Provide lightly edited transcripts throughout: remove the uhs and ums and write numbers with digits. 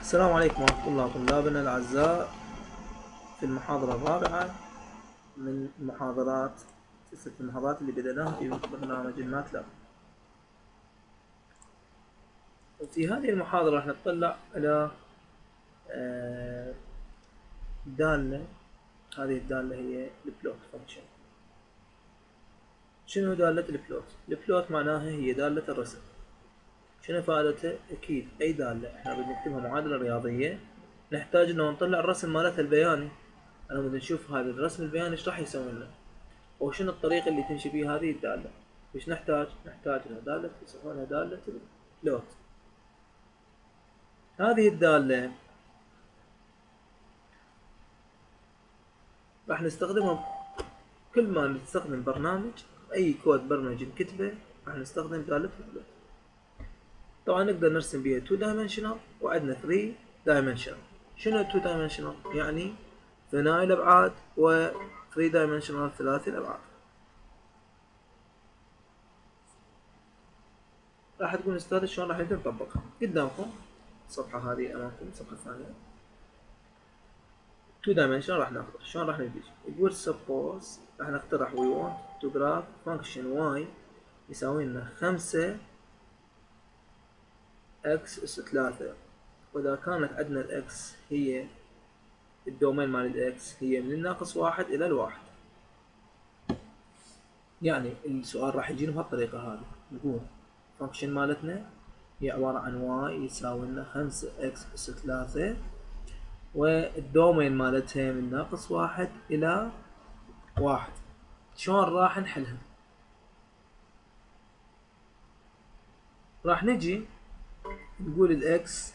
السلام عليكم ورحمة الله طلابنا الأعزاء في المحاضرة الرابعة من سلسلة المحاضرات اللي بدأناها في برنامج الماتلاب. في هذه المحاضرة راح نطلع على دالة. هذه الدالة هي البلوت فانكشن. شنو دالة البلوت؟ البلوت معناها هي دالة الرسم. شنو فائدتها؟ أكيد أي دالة احنا بنكتبها معادلة رياضية نحتاج إنه نطلع الرسم مالتها البياني. أنا بدنا نشوف هذا الرسم البياني إيش راح يسوي لنا، وشنو الطريقة اللي تمشي فيها هذه الدالة. إيش نحتاج لها دالة يسمونها دالة البلوت. هذه الدالة راح نستخدمها كل ما نستخدم برنامج، أي كود برمجي نكتبه راح نستخدم دالة البلوت. طبعا نقدر نرسم بيها 2 dimensional وعندنا 3 dimensional. شنو 2 dimensional؟ يعني ثنائي الأبعاد، و 3 dimensional ثلاثي الأبعاد. راح تكون استاذ شلون راح نقدر نطبقها قدامكم. الصفحة هذه أمامكم، الصفحة الثانية 2 dimensional راح ناخذ. شلون راح نبدي؟ يقول suppose راح نقترح we want to graph function y يساوي لنا 5 x اس 3، وإذا كانت عندنا الإكس هي الدومين مال الإكس هي من الناقص 1 إلى الواحد. يعني السؤال راح يجينا بهالطريقة هذه. نقول فانكشن مالتنا هي عبارة عن y يساوي لنا 5 x اس 3، والدومين مالتها من ناقص 1 إلى 1. شلون راح نحلها؟ راح نجي نقول الإكس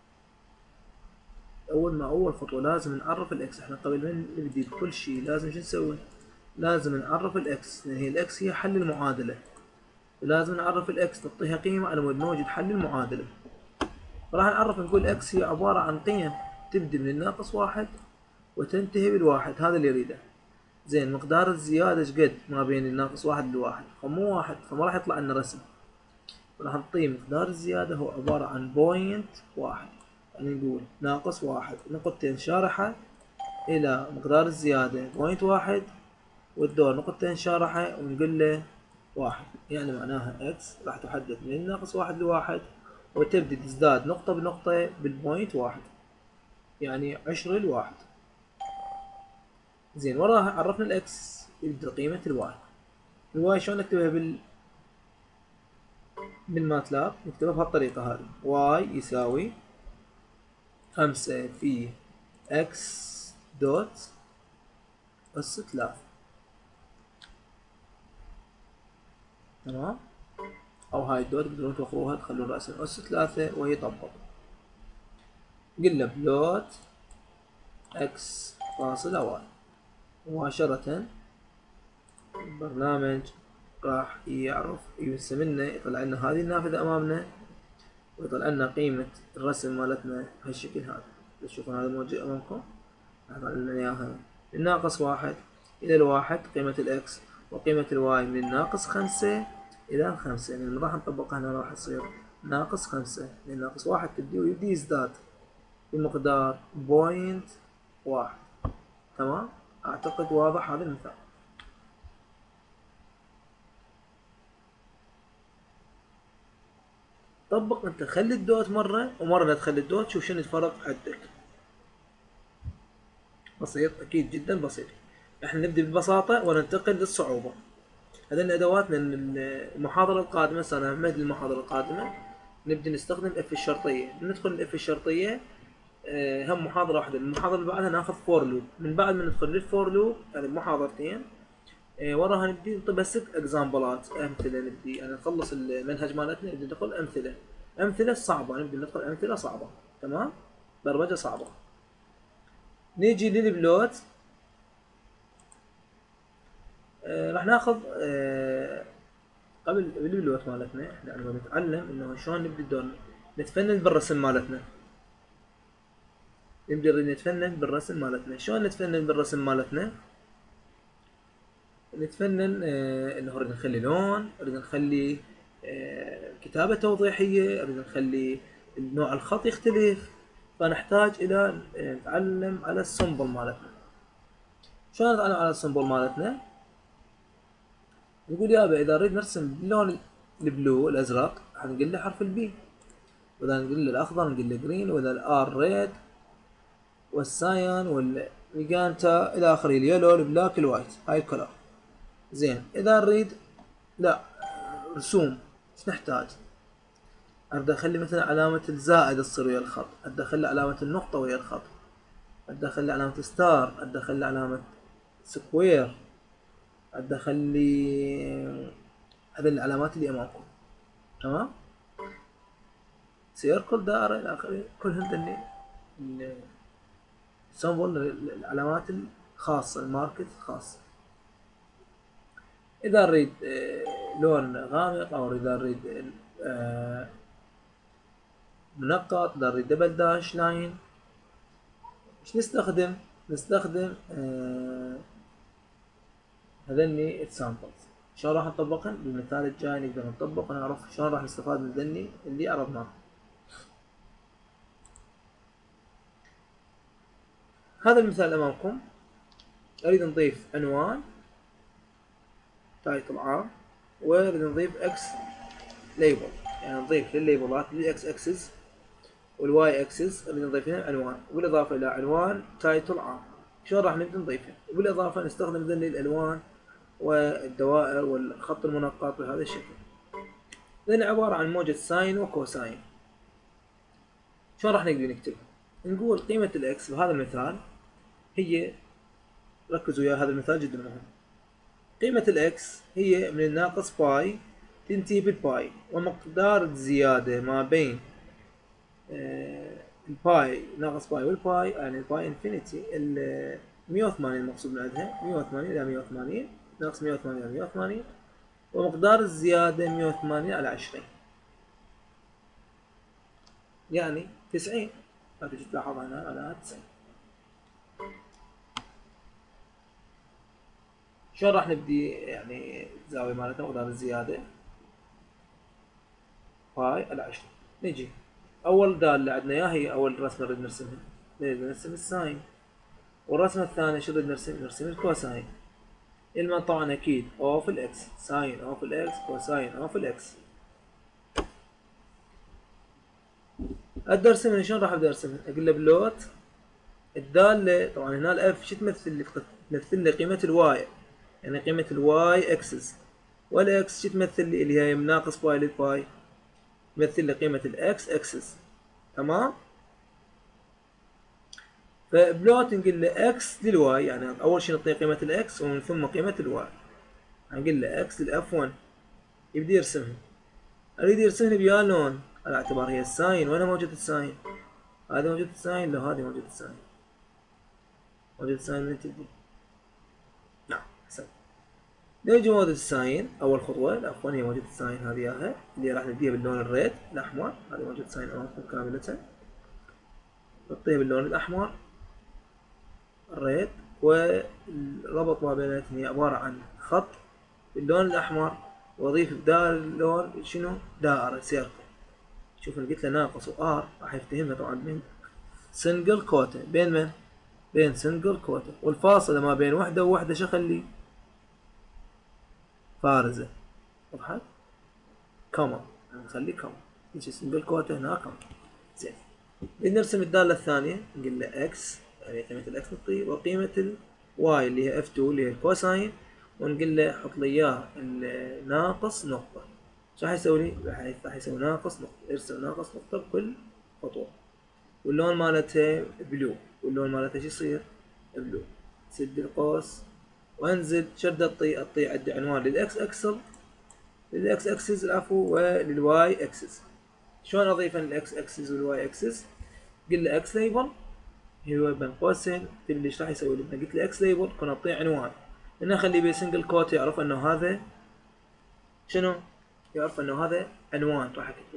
أول خطوة لازم نعرف الإكس. احنا قبل ما نبدي بكل شيء لازم شو نسوي؟ لازم نعرف الإكس، لأن هي الإكس هي حل المعادلة. لازم نعرف الإكس نعطيها قيمة على مود نوجد حل المعادلة. راح نعرف نقول إكس هي عبارة عن قيم تبدي من الناقص 1 وتنتهي بالواحد. هذا اللي يريده. زين، مقدار الزيادة ايش قد ما بين الناقص 1 لواحد؟ فمو 1، فما راح يطلع لنا رسم. راح نعطيه مقدار الزيادة هو عبارة عن بوينت 1. يعني نقول ناقص 1 نقطتين شارحة إلى مقدار الزيادة بوينت 1، والدور نقطتين شارحة ونقول له 1. يعني معناها إكس راح تحدد من الناقص 1 لواحد، وتبدي تزداد نقطة بنقطة بالبوينت 1، يعني 10 لواحد. زين، وراها عرفنا الإكس يبدأ قيمة الواي. الواي شلون نكتبها بالماتلاب؟ نكتبها بهالطريقة هذه. واي يساوي 5 في اكس دوت اس 3. تمام؟ او هاي الدوت تقدرون توخروها تخلون رأسها اس 3 وهي طبق. قلنا بلوت اكس فاصلة واي. مباشرة البرنامج راح يعرف يرسم لنا، يطلع لنا هذه النافذة امامنا، ويطلع لنا قيمة الرسم مالتنا بهالشكل هذا. تشوفون هذا موجود امامكم. يطلع لنا اياها من ناقص 1 إلى الواحد قيمة الإكس، وقيمة الواي من ناقص 5 إلى 5. يعني راح نطبقها هنا راح تصير ناقص 5، لأن ناقص 1 تبدي ويبدي يزداد بمقدار بوينت 1. تمام؟ أعتقد واضح هذا المثال. طبق أنت، خلي الدوت مرة ومرة لا تخلي الدوت، شوف شنو الفرق عندك. بسيط، أكيد جدا بسيط. احنا نبدأ بالبساطة وننتقل للصعوبة. هذين أدواتنا. المحاضرة القادمة السنة أحمد، المحاضرة القادمة نبدأ نستخدم اف الشرطية. ندخل الاف الشرطية هم محاضرة واحدة. المحاضرة اللي بعدها ناخذ فور لوب. من بعد ما ندخل للفور لوب يعني محاضرتين وراها نبدي نطي بس 6 اكزامبلات، أمثلة. نبدي يعني نخلص المنهج مالتنا نبدي ندخل أمثلة صعبة. نبدي ندخل أمثلة صعبة. تمام؟ برمجة صعبة. نيجي للبلوت. راح ناخذ قبل بالبلوت مالتنا احنا يعني بنتعلم انه شلون نبدي الدور نتفنن بالرسم مالتنا. نبدي نتفنن بالرسم مالتنا. شلون نتفنن بالرسم مالتنا؟ نتفنن انه نريد نخلي لون، نريد نخلي كتابة توضيحية، نريد نخلي نوع الخط يختلف. فنحتاج الى نتعلم على السمبل مالتنا. شلون نتعلم على السمبل مالتنا؟ نقول يابا اذا نريد نرسم باللون البلو الازرق حنقول له حرف البي، واذا نقول له الاخضر نقول له جرين، واذا الار ريد والساين والميجانتا الى اخره، اليلو البلاك الوايت، هاي الكلر. زين اذا نريد لا رسوم ايش نحتاج؟ ادخل لي مثلا علامة الزائد تصير ويا الخط، ادخل لي علامة النقطة ويا الخط، ادخل لي علامة ستار، ادخل لي علامة سكوير، ادخل لي هذه العلامات اللي امامكم. تمام؟ سيركل، دائرة الى اخره، كلهن سمبل العلامات الخاصة، الماركت الخاص. اذا نريد لون غامق او اذا نريد منقط، اذا نريد دبل داش لاين، ايش نستخدم؟ نستخدم هذني اكزامبلز. شلون راح نطبقهن؟ بالمثال الجاي نقدر نطبق ونعرف شلون راح نستفاد من ذني اللي عرضناه. هذا المثال امامكم، اريد نضيف عنوان تايتل عام، واريد نضيف اكس ليبل، يعني نضيف للليبلات للاكس اكسس والواي اكسس اريد نضيف لها عنوان، وبالاضافه الى عنوان تايتل عام. شلون راح نبدا نضيفه؟ وبالاضافه نستخدم ذني الالوان والدوائر والخط المنقط بهذا الشكل. لأن عبارة عن موجة ساين وكوساين. شلون راح نقدر نكتب؟ نقول قيمة الإكس بهذا المثال هي، ركزوا ويا هذا المثال جدا مهم. قيمة الإكس هي من الناقص باي تنتهي بالباي، ومقدار الزيادة ما بين الباي ناقص باي والباي، يعني الباي انفينيتي 180 المقصود من عندها، 180 إلى 180 ناقص 180 إلى 180، ومقدار الزيادة 180 على 20، يعني 90. فتجي تلاحظ هنا على 90. شلون راح نبدي يعني الزاوية مالتنا مقدار الزيادة؟ باي على 20. نجي أول دالة عندنا يا هي أول رسمة نريد نرسمها، نريد نرسم الساين، والرسمة الثانية شو نريد نرسم؟ نرسم الكوساين. إلما طبعا أكيد أوف الإكس، ساين أوف الإكس، كوساين أوف الإكس. أبدأ أرسمها. شلون راح أبدأ أرسمها؟ أقول له بلوت الدالة، طبعا هنا الإف شو تمثل لي؟ تمثل لي قيمة الواي، يعني قيمة الواي اكسس، والاكس شو تمثل لي؟ اللي هي من ناقص باي للباي، تمثل لي قيمة الاكس اكسس. تمام؟ فبلوت نقول له اكس للواي، يعني اول شيء نعطيه قيمة الاكس ومن ثم قيمة الواي. نقول له اكس للاف 1، يبدي يرسمها. اريد يرسمها بيا لون على اعتبار هي الساين. وين موجود الساين؟ هذا موجود الساين؟ لا هذه موجود الساين. موجود الساين من تبدي؟ نعم احسنت. نيجي موجود الساين اول خطوه، عفوا هي موجود الساين هذه اياها اللي راح نبديها باللون الريد الاحمر. هذه موجود الساين امامكم كامله، نحطيها باللون الاحمر الريد، والربط ما بيناتهم هي عباره عن خط باللون الاحمر، واضيف بدال اللون شنو؟ دائره سيركل. شوف انا قلت له ناقص وار راح يفتهمها طبعا من سنجل كوتا. بين من؟ بين سنجل كوتا، والفاصله ما بين وحده ووحده شو خلي؟ فارزة. وضحت؟ كما نخلي كما، يجي سنجل كوتا هنا كما. زين نرسم الدالة الثانية، نقول له اكس، يعني قيمة الاكس نعطيه، وقيمة الواي اللي هي اف 2 اللي هي الكوساين، ونقول له حط لي اياه ناقص نقطة. شو راح يسوي لي؟ راح يسوي ناقص نقطة، ارسم ناقص نقطة بكل خطوة. واللون مالتها بلو، واللون مالتها شو يصير؟ بلو. سد القوس وانزل شد اعطي عندي عنوان للاكس اكسل، للاكس اكسس العفو، وللواي اكسس. شلون اضيف الاكس اكسس والواي اكسس؟ قل له اكس ليبل هو بين قوسين، اكتب لي ايش راح يسوي لي. قلت له اكس ليبل كنا اعطيه عنوان، هنا اخليه بسنجل كوت يعرف انه هذا شنو؟ يعرف انه هذا عنوان راح اكتبه.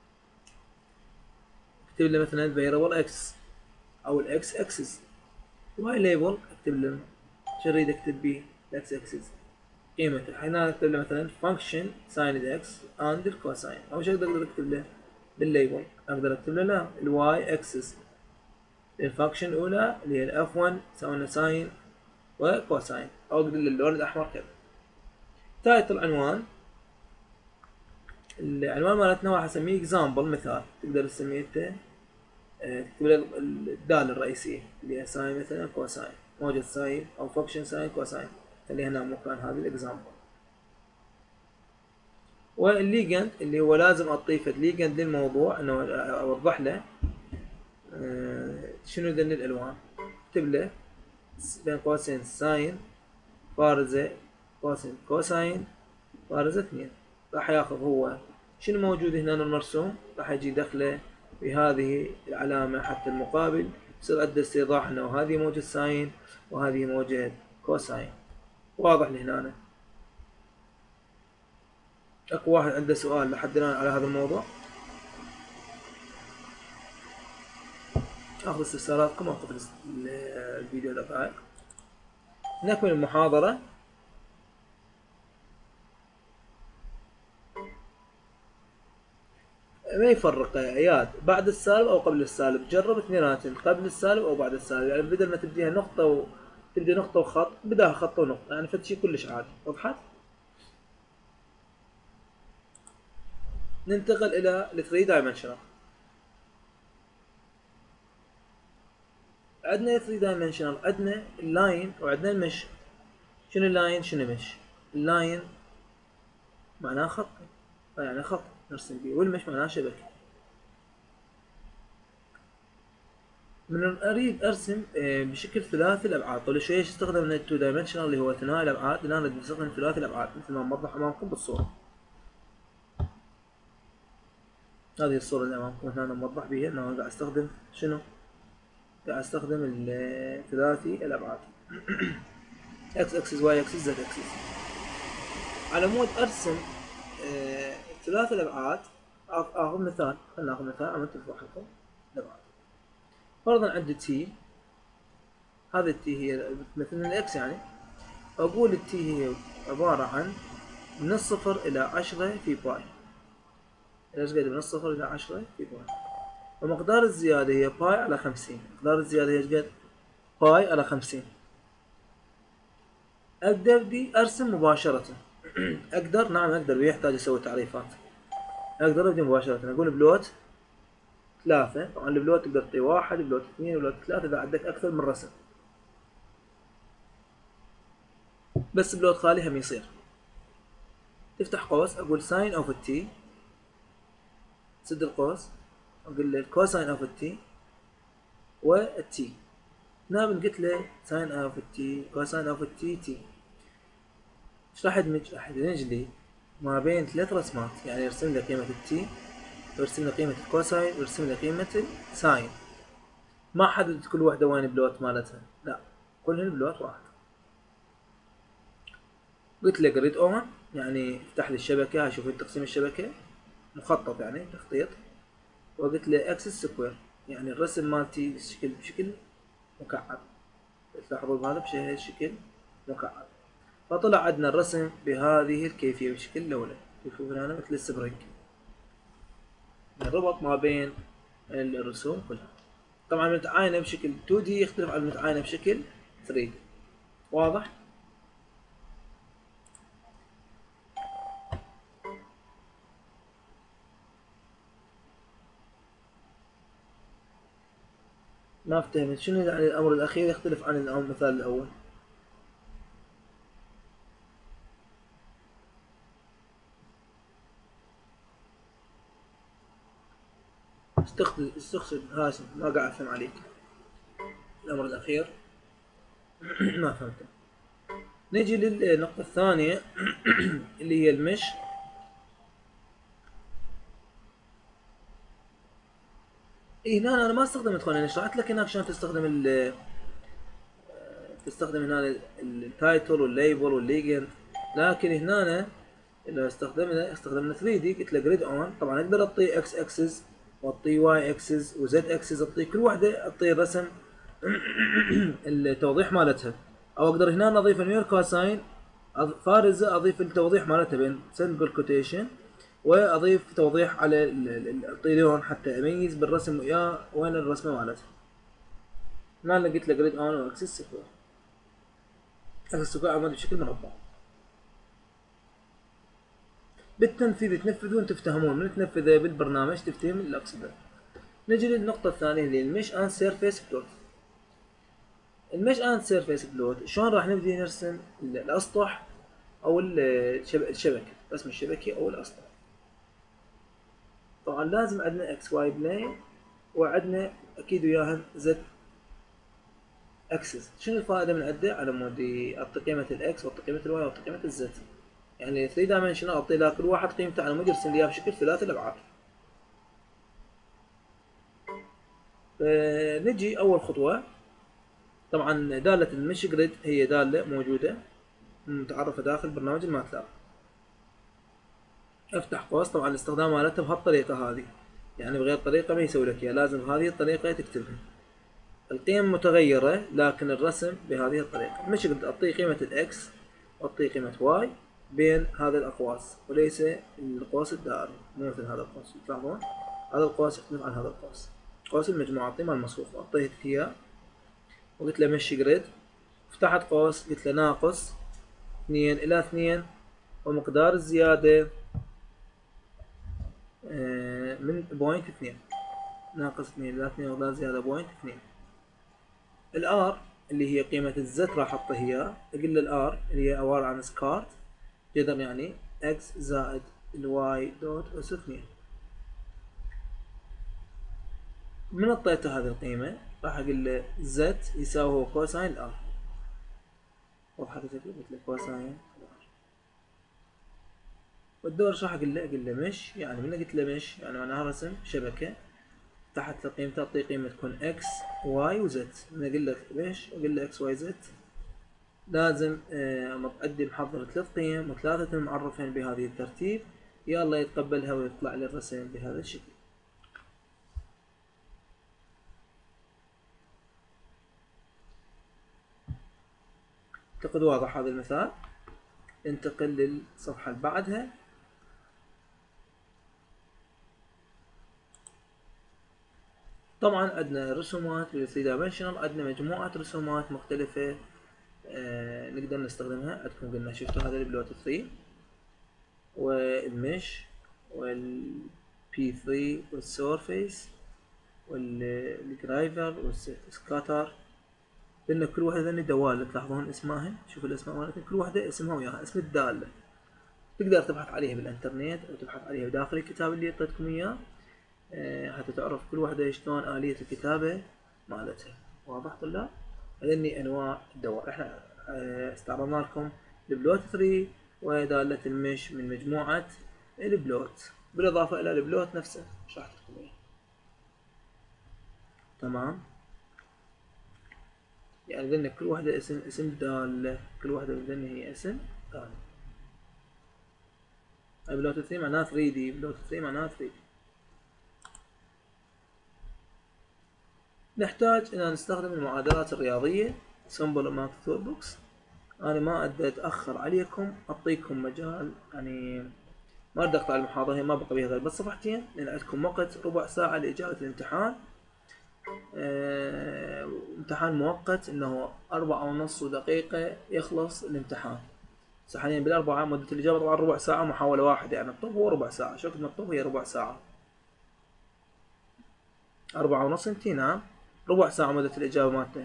اكتب له مثلا فيربل اكس او الاكس اكسس. واي ليبل اكتب له شو اريد اكتب به الاكس اكسس قيمته. هنا اكتب له مثلا فانكشن ساين الاكس اند الكوساين، او شو اقدر اكتب له بالليبل؟ اقدر اكتب له لا الواي اكسس الفانكشن الاولى اللي هي الاف 1 سوينا ساين وكوساين، او اقدر اللون الاحمر كذا. تايتل عنوان، العنوان مالتنا راح اسميه اكزامبل مثال، تقدر تسميه انت تكتب له الدالة الرئيسية اللي هي ساين مثلا كوساين، موجة ساين او فانكشن ساين كوساين، خليها هنا مكان هذه الاكزامبل. والليجند اللي هو لازم اضيف ليجند للموضوع، انه اوضح له شنو ذن الالوان، اكتب له بين قوسين ساين بارزة قوسين كوساين بارزة 2. راح ياخذ هو شنو موجود هنا المرسوم، راح يجي دخله بهذه العلامة حتى المقابل يصير عنده استيضاح انه هذه موجة ساين وهذه موجة كوساين. واضح لهنا؟ اكو واحد عنده سؤال لحد الان على هذا الموضوع؟ اخذ استفساراتكم اوقف الفيديو دقائق. نكمل المحاضرة. ما يفرق يا اياد بعد السالب او قبل السالب، جرب اثنيناتهم قبل السالب او بعد السالب، يعني بدل ما تبديها نقطة تبدي نقطة وخط، بداها خط ونقطة، يعني فد شيء كلش عادي. وضحت؟ ننتقل الى ال 3 دايمنشنال. عندنا 3 دايمنشنال، عندنا اللاين وعندنا المش. شنو اللاين شنو مش؟ اللاين معناه خط، يعني خط نرسم بيه، والمش معناه شبكة. من اريد ارسم بشكل ثلاثي الابعاد، طول شوي استخدم التو دايمنشنال اللي هو ثنائي الابعاد، الان نريد نستخدم ثلاثي الابعاد مثل ما موضح امامكم بالصورة. هذه الصورة اللي امامكم هنا موضح بها انه قاعد استخدم شنو؟ قاعد استخدم ثلاثي الابعاد اكس اكسس واي اكسس زد اكسس. على مود ارسم ثلاثي الابعاد، اخذ مثال، خلينا ناخذ مثال عملت توضح لكم الابعاد. فرضا عندي تي، هذه التي هي مثل الاكس، يعني اقول التي هي عبارة عن من الصفر الى 10 في باي. ايش قد من الصفر الى 10 في باي، ومقدار الزيادة هي باي على 50. مقدار الزيادة هي ايش قد؟ باي على 50. اقدر بدي ارسم مباشرة اقدر، نعم اقدر، ويحتاج اسوي تعريفات. اقدر ابدي مباشرة، اقول بلوت 3. طبعا البلوت تقدر تعطي 1 بلوت 2 بلوت 3 اذا عندك اكثر من رسم، بس بلوت خالي هم يصير. تفتح قوس، اقول ساين اوف التي، سد القوس، اقول له الكوساين اوف التي والتي. هنا قلت له ساين اوف التي كوساين اوف التي تي. ايش راح يدمج؟ راح يدمج لي ما بين 3 رسمات، يعني يرسم لي قيمة التي ويرسم لي قيمة الكوساين ويرسم لي قيمة الساين. ما حددت كل واحدة وين البلوت مالتها، لا كلهن بلوت واحد. قلت له جريد اون، يعني افتح لي الشبكة، اشوف تقسيم الشبكة مخطط يعني تخطيط. وقلت له اكسس سكوير، يعني الرسم مالتي بشكل مكعب. تلاحظوا بهذا بشكل مكعب، فطلع عندنا الرسم بهذه الكيفية بشكل لولب. شوفوا هنا مثل السبرينج، الربط ما بين الرسوم كلها. طبعا المتعاينة بشكل 2D يختلف عن المتعاينة بشكل 3D. واضح؟ ما افتهمت شنو يعني الامر الاخير يختلف عن المثال الاول؟ استخدم هاشم، ما قاعد افهم عليك الامر الاخير. ما فهمته. نجي للنقطة الثانية اللي هي المش. هنا انا ما استخدمت اخواني، انا شرحت لك هناك شلون تستخدم هنا التايتل والليبل والليجند، لكن هنا لو استخدمنا 3 دي قلت له جريد اون. طبعا اقدر اعطي اكس اكسس واعطي واي اكسس وزد اكسس، اعطي كل واحده اعطي الرسم التوضيح مالتها، او اقدر هنا اضيف نيو كوساين فارزه، اضيف التوضيح مالتها بين سمبل كوتيشن، واضيف توضيح على اعطي لون حتى اميز بالرسم وياه وين الرسمه مالتها. هنا لقيت له جريد اون واكسس سكوير. اكسس سكوير عمود بشكل مربع. بالتنفيذ تنفذون تفتهمون، من تنفذه بالبرنامج تفتهم اللي اقصده. نجي للنقطة الثانية اللي المش اند سيرفيس بلوت. المش اند سيرفيس بلوت شلون راح نبدي نرسم الاسطح او الشبكة، رسم الشبكة او الاسطح. طبعا لازم عندنا اكس واي بلين وعندنا اكيد وياهم زد اكسس. شنو الفائدة من عنده؟ على مود اعطي قيمة الاكس واعطي قيمة الواي واعطي قيمة الزد. يعني 3 دايمنشنال اعطي له كل واحد قيمته على مود يرسم لي بشكل ثلاثي الابعاد. نجي اول خطوة. طبعا دالة المش جريد هي دالة موجودة متعرفة داخل برنامج الماتلاب. افتح قوس. طبعا الاستخدام مالتها بهالطريقة هذه، يعني بغير طريقة ما يسوي لك اياها، لازم بهذه الطريقة تكتبها. القيم متغيرة لكن الرسم بهذه الطريقة. المش جريد اعطيه قيمة الاكس واعطيه قيمة واي بين هذه الاقواس وليس القوس الدائري، مو مثل هذا القوس. تلاحظون هذا القوس يختلف عن هذا القوس. قوس المجموعة اعطيه مال المصفوفة، اعطيت اياه وقلت له مشي جريد. فتحت قوس قلت له ناقص 2 إلى 2 ومقدار الزيادة من بوينت 2. ناقص 2 إلى 2 ومقدار زيادة بوينت 2. الار اللي هي قيمة الزت راح احطها اياه. اقول له الار اللي هي عبارة عن سكارت جذر، يعني اكس زائد الواي دوت اس 2. من اعطيته هذه القيمة راح اقول له زت يساوي هو كوساين الار. وضحت قلت له كوساين. والدور شو راح اقول له؟ اقول له مش، يعني من قلت له مش يعني معناها رسم شبكة تحت القيمة تعطي قيمة تكون اكس واي وزد. من اقول لك مش اقول له اكس واي زد لازم ادي محضر 3 قيم وثلاثة معرفين بهذه الترتيب، يا الله يتقبلها ويطلع لي الرسم بهذا الشكل. اعتقد واضح هذا المثال. انتقل للصفحة اللي بعدها. طبعا عندنا رسومات بال 3 دايمنشنال، عندنا مجموعة رسومات مختلفة نقدر نستخدمها. عندكم قلنا شفتوا هذا البلوت 3 والمش والبي 3 والسورفيس والجرايفر والسكاتر. قلنا كل واحدة ذني دوال تلاحظون اسمها. شوفوا الاسماء مالتها كل واحدة اسمها وياها اسم الدالة. تقدر تبحث عليها بالانترنت او تبحث عليها بداخل الكتاب اللي اعطيتكم اياه حتى تعرف كل واحدة شلون آلية الكتابة مالتها. واضح طلاب؟ هذني انواع الدوال. احنا استعرضنا لكم البلوت 3 ودالة المش من مجموعة البلوت بالاضافة الى البلوت نفسه شرحت لكم اياه. تمام. يعني ذن كل واحدة اسم دالة، كل واحدة ذن هي اسم دالة. بلوت 3 معناه 3 دي، بلوت 3 معناه 3 دي. نحتاج ان نستخدم المعادلات الرياضية سمبل اماونت تول بوكس. انا ما ادري اتاخر عليكم، اعطيكم مجال، يعني ما اريد اقطع المحاضرة، هي ما بقى بيها غير بس صفحتين لان عندكم وقت ربع ساعة لاجابة الامتحان. امتحان مؤقت انه 4:30 دقيقة يخلص الامتحان. حاليا بالاربعة مدة الاجابة طبعا ربع ساعة محاولة واحدة، يعني الطب هو ربع ساعة. شو وقت الطب هي ربع ساعة. 4:30 انتي نعم. ربع ساعة مدة الاجابة مالته.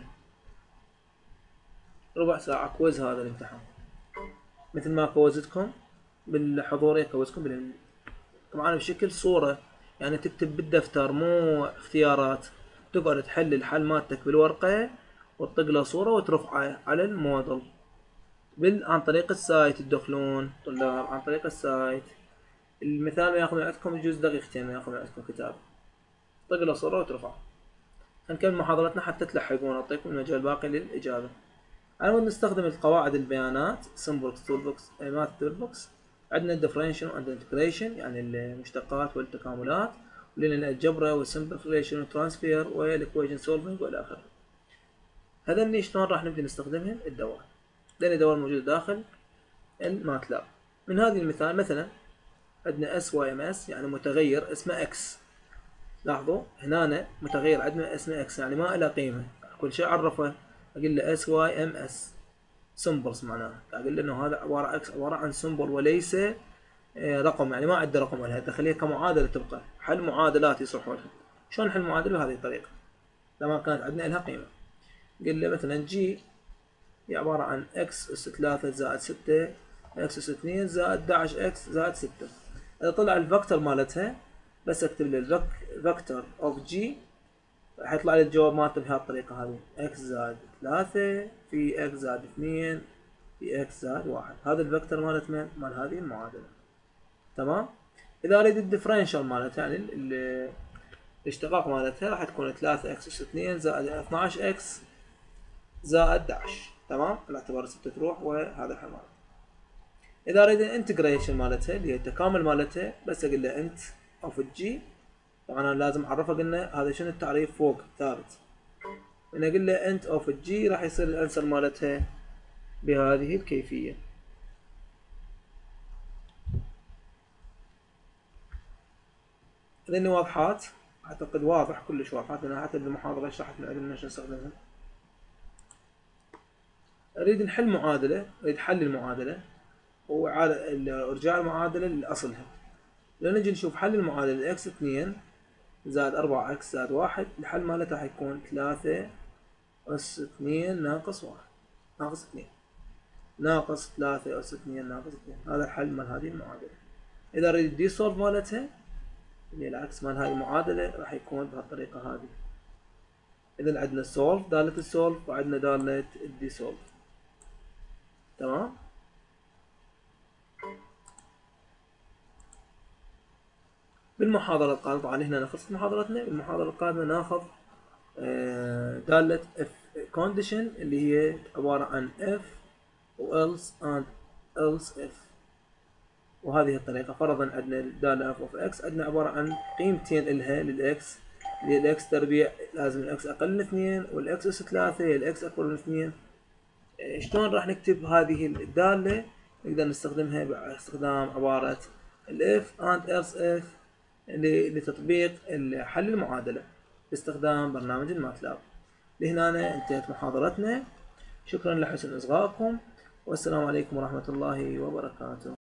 ربع ساعة كويز هذا الامتحان. مثل ما كوزتكم بالحضور كوزتكم طبعا بشكل صورة، يعني تكتب بالدفتر مو اختيارات. تقعد تحل الحل مالتك بالورقة وتطق له صورة وترفعه على الموديل عن طريق السايت. تدخلون طلاب عن طريق السايت. المثال ما ياخذ من عندكم يجوز دقيقتين، ما ياخذ من عندكم كتاب. طق له صورة وترفعه. نكمل محاضرتنا حتى تلحقون، اعطيكم المجال باقي للإجابة. أنا نستخدم القواعد البيانات سمبل تول بوكس ماث تول بوكس. عندنا الديفرنشن وعندنا الانتجريشن يعني المشتقات والتكاملات، ولنا الجبر والسمبليفيكيشن والترانسفير والايكويشن سولفنج والى اخره. هذني شلون راح نبدي نستخدمهم؟ الدوال. لان الدوال موجوده داخل الماتلاب. من هذه المثال مثلا عندنا اس واي ام اس يعني متغير اسمه اكس. لاحظوا هنا متغير عندنا اسمه اكس يعني ما له قيمه. كل شيء عرفه، اقول له اس واي ام اس سمبلز، معناها اقول له انه هذا عباره اكس عباره عن سمبل وليس رقم، يعني ما عنده رقم لها، تخليها كمعادله تبقى حل معادلات يصلحوا لها. شلون نحل معادله بهذه الطريقه لما كانت عندنا لها قيمه؟ قل له مثلا جي هي عباره عن اكس اس 3 زائد 6 اكس اس 2 زائد 11 اكس زائد 6. اذا طلع الفكتور مالتها بس اكتب له الفكتور اوف جي راح يطلع لي الجواب مالته بهذه الطريقه هذه، اكس زائد 3 في اكس زائد 2 في اكس زائد 1. هذا الفكتور مالت من؟ مال هذه المعادله. تمام. اذا اريد الديفرنشال مالتها يعني الاشتقاق مالتها راح تكون 3 اكس اس 2 زائد 12 اكس زائد 11. تمام، على اعتبار 6 تروح وهذا الحل مالتها. اذا اريد الانتجريشن مالتها اللي هي التكامل مالتها بس اقول له انت اوف الجي، طبعا انا لازم اعرفه، قلنا هذا شنو التعريف فوق ثابت، انا اقول له انت اوف الجي راح يصير الانسر مالتها بهذه الكيفيه. هذني واضحات، اعتقد واضح كلش واضحات، لان حتى بالمحاضره شرحت من عندنا شو نستخدمها. اريد نحل معادله، اريد حل المعادله وارجاع المعادله لاصلها. لو نجي نشوف حل المعادله اكس 2 زائد 4 اكس زائد 1، الحل مالته راح يكون 3 اس 2 ناقص 1 ناقص 2 ناقص 3 اس 2 ناقص 2. هذا الحل مال هذه المعادله. اذا اريد الدي سولف مالتها اللي العكس مال هاي المعادله راح يكون بهالطريقه هذه. اذا عندنا سولف داله السولف وعندنا داله الدي سولف. تمام. بالمحاضرة القادمة، طبعا هنا نخلص محاضرتنا، بالمحاضرة القادمة ناخذ دالة if condition اللي هي عبارة عن if و else and else if. وهذه الطريقة فرضا عندنا الدالة f of x عندنا عبارة عن قيمتين إلها للإكس، اللي الإكس تربيع لازم الإكس أقل من 2 والإكس أس 3 الإكس أكبر من 2. شلون راح نكتب هذه الدالة؟ نقدر نستخدمها باستخدام عبارة if and else if لتطبيق حل المعادلة باستخدام برنامج الماتلاب. لهنا انتهت محاضرتنا، شكرا لحسن إصغائكم، والسلام عليكم ورحمة الله وبركاته.